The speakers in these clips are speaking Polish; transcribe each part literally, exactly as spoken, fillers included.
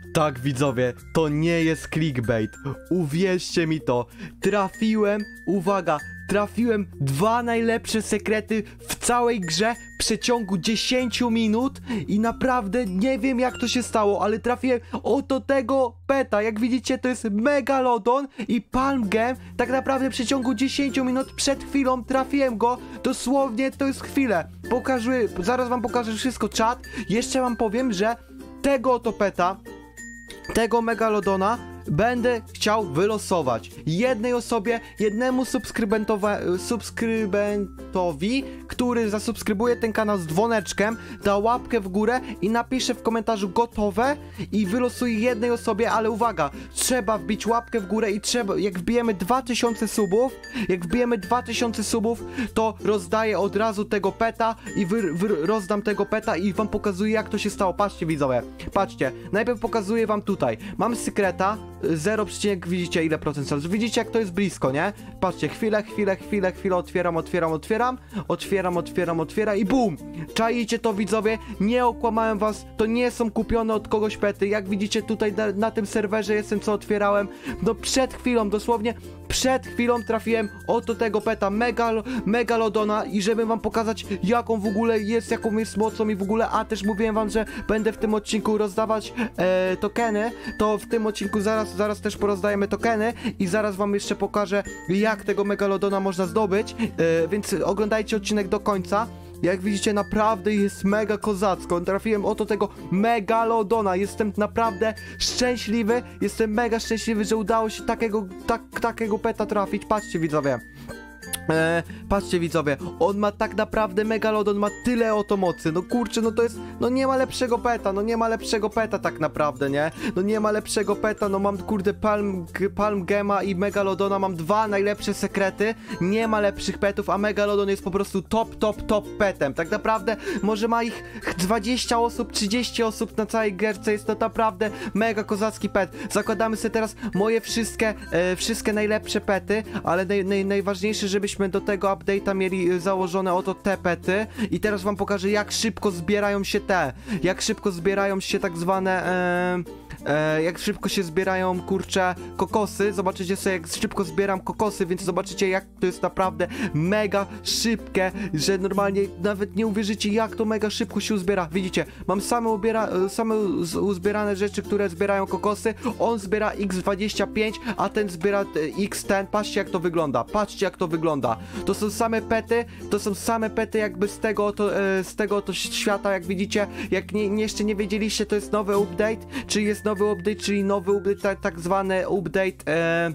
Tak, widzowie, to nie jest clickbait. Uwierzcie mi to. Trafiłem, uwaga, trafiłem dwa najlepsze sekrety w całej grze w przeciągu dziesięciu minut i naprawdę nie wiem jak to się stało, ale trafiłem oto tego peta. Jak widzicie, to jest Megalodon i Palm Gem. Tak naprawdę w przeciągu dziesięciu minut przed chwilą trafiłem go. Dosłownie to jest chwilę. Pokażę, zaraz wam pokażę wszystko, czat. Jeszcze wam powiem, że tego oto peta, tego Megalodona będę chciał wylosować jednej osobie, jednemu subskrybentowi, który zasubskrybuje ten kanał z dzwoneczkiem, da łapkę w górę i napisze w komentarzu gotowe i wylosuje jednej osobie, ale uwaga, trzeba wbić łapkę w górę i trzeba, jak wbijemy dwa tysiące subów, jak wbijemy dwa tysiące subów, to rozdaję od razu tego peta i wy, wy, rozdam tego peta i wam pokazuję jak to się stało. Patrzcie widzowie, patrzcie, najpierw pokazuję wam tutaj, mam sekreta, zero, widzicie ile procent sales. Widzicie jak to jest blisko, nie? Patrzcie, chwilę, chwilę, chwilę, chwilę, otwieram, otwieram, otwieram, otwieram, otwieram, otwieram i bum! Czaicie to widzowie? Nie okłamałem was, to nie są kupione od kogoś pety. Jak widzicie tutaj na, na tym serwerze jestem, co otwierałem, no przed chwilą, dosłownie przed chwilą trafiłem oto tego peta, Megal, Megalodona i żeby wam pokazać jaką w ogóle jest, jaką jest mocą i w ogóle, a też mówiłem wam, że będę w tym odcinku rozdawać e, tokeny, to w tym odcinku zaraz, zaraz też porozdajemy tokeny i zaraz wam jeszcze pokażę jak tego Megalodona można zdobyć, e, więc oglądajcie odcinek do końca. Jak widzicie, naprawdę jest mega kozacko. Trafiłem oto tego Megalodona. Jestem naprawdę szczęśliwy. Jestem mega szczęśliwy, że udało się takiego, tak, takiego peta trafić. Patrzcie widzowie. Eee, patrzcie widzowie, on ma tak naprawdę, Megalodon ma tyle oto mocy, no kurczę, no to jest, no nie ma lepszego peta, no nie ma lepszego peta tak naprawdę, nie? No nie ma lepszego peta, no mam kurde Palm, Palm Gema i Megalodona, mam dwa najlepsze sekrety, nie ma lepszych petów, a Megalodon jest po prostu top, top, top petem, tak naprawdę może ma ich dwadzieścia osób, trzydzieści osób na całej gierce, jest to naprawdę mega kozacki pet. Zakładamy sobie teraz moje wszystkie, e, wszystkie najlepsze pety, ale naj, naj, najważniejsze, żebyśmy do tego update'a mieli założone oto te pety i teraz wam pokażę jak szybko zbierają się te, jak szybko zbierają się tak zwane e, e, jak szybko się zbierają kurcze kokosy, zobaczycie sobie jak szybko zbieram kokosy, więc zobaczycie jak to jest naprawdę mega szybkie, że normalnie nawet nie uwierzycie jak to mega szybko się uzbiera. Widzicie, mam same, ubiera, same uzbierane rzeczy, które zbierają kokosy, on zbiera iks dwadzieścia pięć, a ten zbiera iks dziesięć, patrzcie jak to wygląda, patrzcie jak to wygląda. To są same pety, to są same pety jakby z tego oto, e, z tego oto świata, jak widzicie, jak nie, nie, jeszcze nie wiedzieliście, to jest nowy update, czyli jest nowy update, czyli nowy update, tak, tak zwany update, e,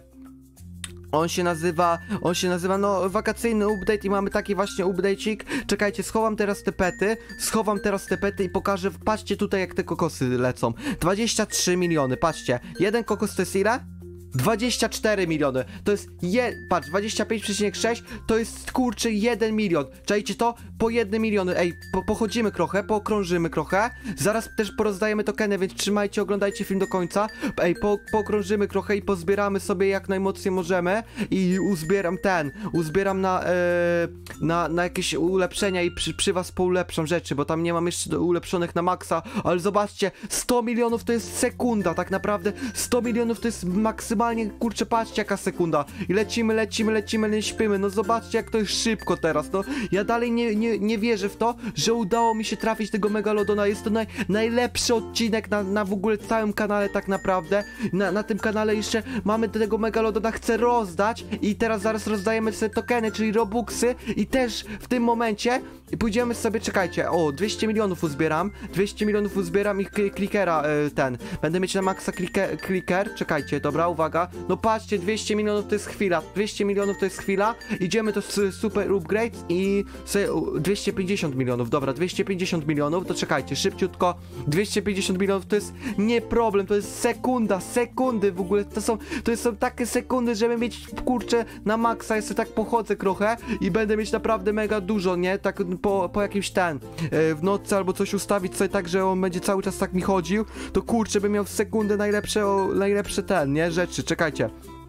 on się nazywa, on się nazywa, no, wakacyjny update i mamy taki właśnie update'ik. Czekajcie, schowam teraz te pety, schowam teraz te pety i pokażę, patrzcie tutaj jak te kokosy lecą. dwadzieścia trzy miliony, patrzcie, jeden kokos to jest ile? dwadzieścia cztery miliony, to jest je, patrz, dwadzieścia pięć przecinek sześć to jest kurczę jeden milion, czajcie to? Po jednym miliony, ej, po, pochodzimy trochę, pookrążymy trochę, zaraz też porozdajemy tokeny, więc trzymajcie, oglądajcie film do końca, ej, po, pookrążymy trochę i pozbieramy sobie jak najmocniej możemy i uzbieram ten, uzbieram na, e, na, na jakieś ulepszenia i przy, przy was poulepszam rzeczy, bo tam nie mam jeszcze ulepszonych na maksa, ale zobaczcie, sto milionów to jest sekunda, tak naprawdę sto milionów to jest maksymalnie, kurczę, patrzcie jaka sekunda i lecimy, lecimy, lecimy, nie śpimy, no zobaczcie jak to jest szybko teraz, no ja dalej nie, nie, nie wierzę w to, że udało mi się trafić tego Megalodona, jest to naj, najlepszy odcinek na, na w ogóle całym kanale tak naprawdę, na, na tym kanale jeszcze mamy do tego Megalodona, chcę rozdać i teraz zaraz rozdajemy sobie tokeny, czyli robuxy i też w tym momencie pójdziemy sobie, czekajcie, o, dwieście milionów uzbieram, dwieście milionów uzbieram i clickera y, ten, będę mieć na maksa clicker, clicker, czekajcie, dobra, uwaga, no patrzcie, dwieście milionów to jest chwila, dwieście milionów to jest chwila, idziemy to super upgrade i sobie dwieście pięćdziesiąt milionów, dobra, dwieście pięćdziesiąt milionów, to czekajcie, szybciutko, dwieście pięćdziesiąt milionów to jest nie problem, to jest sekunda, sekundy w ogóle, to są, to są takie sekundy, żeby mieć, kurczę, na maksa, jeszcze tak pochodzę trochę i będę mieć naprawdę mega dużo, nie, tak po, po jakimś ten, w nocy albo coś ustawić sobie tak, że on będzie cały czas tak mi chodził, to kurczę, bym miał w sekundę najlepsze, o, najlepsze ten, nie, rzeczy, czekajcie.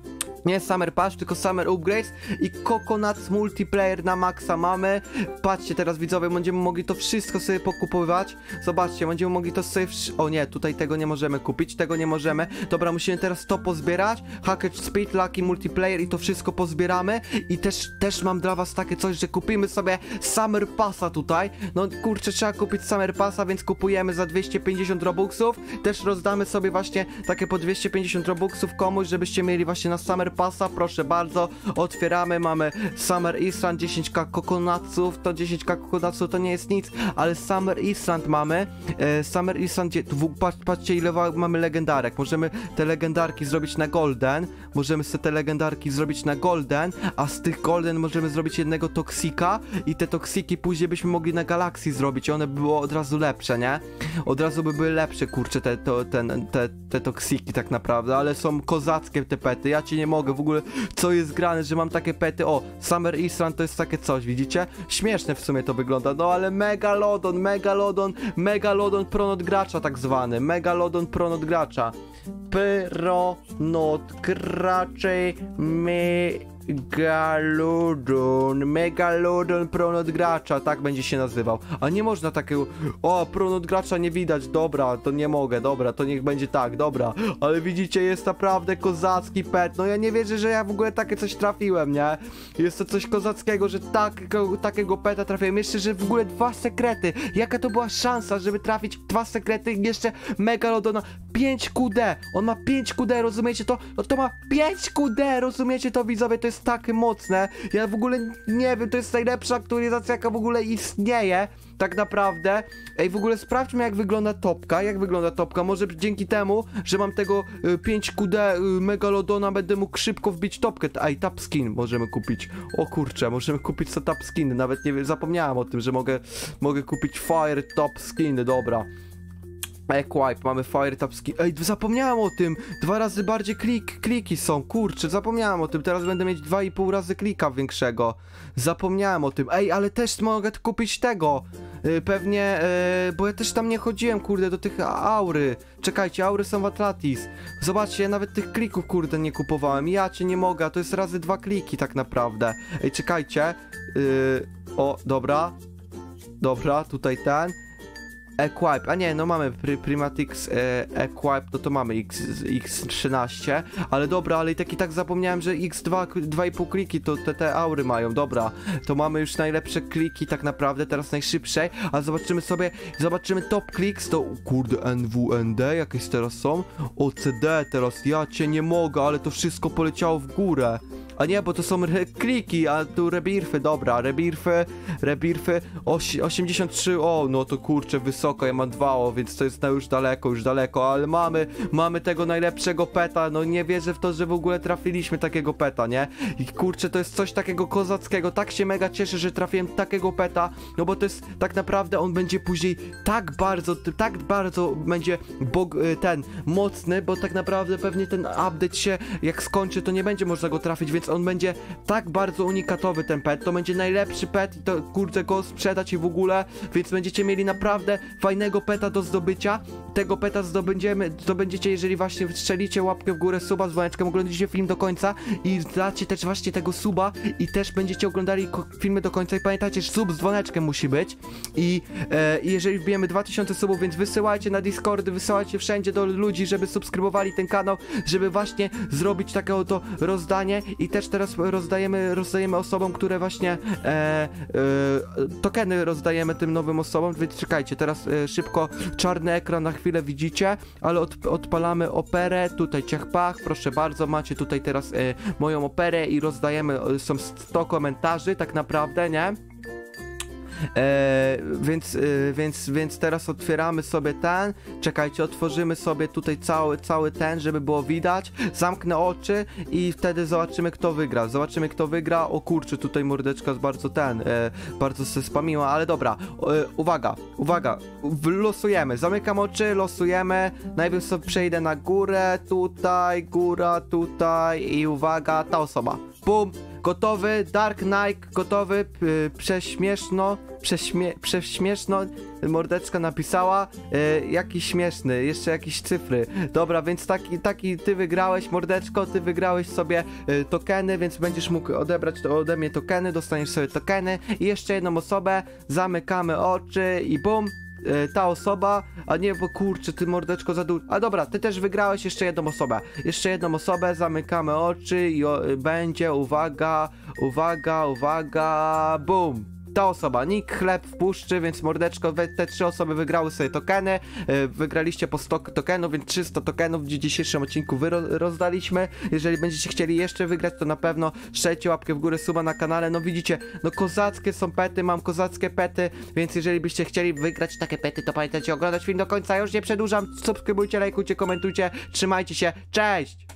Nie Summer Pass, tylko Summer Upgrades i Coconuts Multiplayer na maksa mamy. Patrzcie, teraz widzowie, będziemy mogli to wszystko sobie pokupować. Zobaczcie, będziemy mogli to sobie... O nie, tutaj tego nie możemy kupić, tego nie możemy. Dobra, musimy teraz to pozbierać. Hackett Speed, Lucky Multiplayer i to wszystko pozbieramy. I też, też mam dla was takie coś, że kupimy sobie Summer Passa tutaj. No kurczę, trzeba kupić Summer Passa, więc kupujemy za dwieście pięćdziesiąt robuxów. Też rozdamy sobie właśnie takie po dwieście pięćdziesiąt robuxów komuś, żebyście mieli właśnie na Summer Passa, proszę bardzo, otwieramy, mamy Summer Island, dziesięć ka kokonatsów, to dziesięć ka kokonatsów to nie jest nic, ale Summer Island mamy, e, Summer Island, patrz, patrzcie ile mamy legendarek, możemy te legendarki zrobić na golden, możemy sobie te legendarki zrobić na golden, a z tych golden możemy zrobić jednego toksika i te toksiki później byśmy mogli na galaksji zrobić i one by było od razu lepsze, nie? Od razu by były lepsze, kurczę, te, to, ten, te, te toksiki tak naprawdę, ale są kozackie te pety, ja ci nie mogę w ogóle, co jest grane, że mam takie pety. O, Summer Island to jest takie coś, widzicie? Śmieszne w sumie to wygląda, no ale Megalodon, Megalodon, Megalodon pronot gracza tak zwany, Megalodon pronot gracza. Pronot gracze Megalodon, Megalodon pronot gracza, tak będzie się nazywał. A nie można takiego, o, pronot gracza nie widać, dobra, to nie mogę, dobra, to niech będzie tak, dobra. Ale widzicie, jest naprawdę kozacki pet, no ja nie wierzę, że ja w ogóle takie coś trafiłem, nie? Jest to coś kozackiego, że takiego, takiego peta trafiłem, jeszcze, że w ogóle dwa sekrety, jaka to była szansa, żeby trafić dwa sekrety i jeszcze Megalodona, pięć Q D, on ma pięć Q D, rozumiecie to? No to ma pięć Q D, rozumiecie to, widzowie, to jest takie mocne, ja w ogóle nie wiem, to jest najlepsza aktualizacja, jaka w ogóle istnieje, tak naprawdę. Ej, w ogóle sprawdźmy, jak wygląda topka, jak wygląda topka, może dzięki temu, że mam tego y, pięć Q D y, Megalodona, będę mógł szybko wbić topkę. Ej, tap skin możemy kupić, o kurczę, możemy kupić co tap skiny, nawet nie wiem, zapomniałem o tym, że mogę, mogę kupić fire top skiny, dobra. Equipe, mamy Fire Tap Skin. Ej, zapomniałem o tym! Dwa razy bardziej klik, kliki są, kurczę, zapomniałem o tym. Teraz będę mieć dwa i pół razy klika większego. Zapomniałem o tym. Ej, ale też mogę kupić tego. Yy, pewnie, yy, bo ja też tam nie chodziłem, kurde, do tych aury. Czekajcie, aury są w Atlantis. Zobaczcie, ja nawet tych klików, kurde, nie kupowałem. Ja cię nie mogę, a to jest razy dwa kliki tak naprawdę. Ej, czekajcie. Yy, o, dobra. Dobra, tutaj ten. Equipe, a nie, no mamy Pri Primatix e, Equipe, no to mamy X, X trzynaście, ale dobra, ale i tak i tak zapomniałem, że X dwa, dwa i pół kliki to te, te aury mają, dobra, to mamy już najlepsze kliki tak naprawdę, teraz najszybszej, a zobaczymy sobie, zobaczymy top clicks, to kurde, N W N D jakieś teraz są, O C D teraz, ja cię nie mogę, ale to wszystko poleciało w górę. A nie, bo to są kliki, a tu rebirfy, dobra, rebirfy, rebirfy, osiemdziesiąt trzy, o, no to kurczę, wysoko, ja mam dwa, o, więc to jest no już daleko, już daleko, ale mamy, mamy tego najlepszego peta, no nie wierzę w to, że w ogóle trafiliśmy takiego peta, nie? I kurczę, to jest coś takiego kozackiego, tak się mega cieszę, że trafiłem takiego peta, no bo to jest, tak naprawdę on będzie później tak bardzo, tak bardzo będzie bog, ten, mocny, bo tak naprawdę pewnie ten update się, jak skończy, to nie będzie można go trafić, więc on będzie tak bardzo unikatowy ten pet, to będzie najlepszy pet i to kurde go sprzedać i w ogóle, więc będziecie mieli naprawdę fajnego peta do zdobycia, tego peta zdobędziemy, zdobędziecie, jeżeli właśnie strzelicie łapkę w górę, suba z dzwoneczkiem, oglądacie film do końca i dacie też właśnie tego suba i też będziecie oglądali filmy do końca i pamiętajcie, że sub z dzwoneczkiem musi być i e, jeżeli wbijemy dwa tysiące subów, więc wysyłajcie na Discordy, wysyłajcie wszędzie do ludzi, żeby subskrybowali ten kanał, żeby właśnie zrobić takie oto rozdanie i też teraz rozdajemy, rozdajemy osobom, które właśnie e, e, tokeny rozdajemy tym nowym osobom, więc czekajcie, teraz e, szybko czarny ekran na chwilę widzicie, ale od, odpalamy operę, tutaj ciach-pach, proszę bardzo, macie tutaj teraz e, moją operę i rozdajemy, są sto komentarzy tak naprawdę, nie? E, więc, e, więc, więc teraz otwieramy sobie ten, czekajcie, otworzymy sobie tutaj cały, cały ten, żeby było widać, zamknę oczy i wtedy zobaczymy, kto wygra, zobaczymy, kto wygra, o kurczę, tutaj mordeczka jest bardzo ten, e, bardzo se spamiła, ale dobra, e, uwaga, uwaga, losujemy, zamykam oczy, losujemy, najpierw sobie przejdę na górę, tutaj, góra, tutaj i uwaga, ta osoba, bum. Gotowy, Dark Knight, gotowy, yy, prześmieszno, prześmie prześmieszno, mordeczka napisała, e, jakiś śmieszny, jeszcze jakieś cyfry. Dobra, więc taki, taki ty wygrałeś, mordeczko, ty wygrałeś sobie e, tokeny, więc będziesz mógł odebrać to ode mnie tokeny, dostaniesz sobie tokeny i jeszcze jedną osobę, zamykamy oczy i bum. Ta osoba, a nie, bo kurczę, ty mordeczko za dużo. A dobra, ty też wygrałeś jeszcze jedną osobę. Jeszcze jedną osobę, zamykamy oczy i o, będzie, uwaga, uwaga, uwaga, bum. Ta osoba, Nick Chleb w puszczy, więc mordeczko, te trzy osoby wygrały sobie tokeny, yy, wygraliście po sto tokenów, więc trzysta tokenów w dzisiejszym odcinku wy rozdaliśmy. Jeżeli będziecie chcieli jeszcze wygrać, to na pewno strzelcie łapkę w górę, suba na kanale. No widzicie, no kozackie są pety, mam kozackie pety, więc jeżeli byście chcieli wygrać takie pety, to pamiętajcie oglądać film do końca. Ja już nie przedłużam, subskrybujcie, lajkujcie, komentujcie, trzymajcie się, cześć!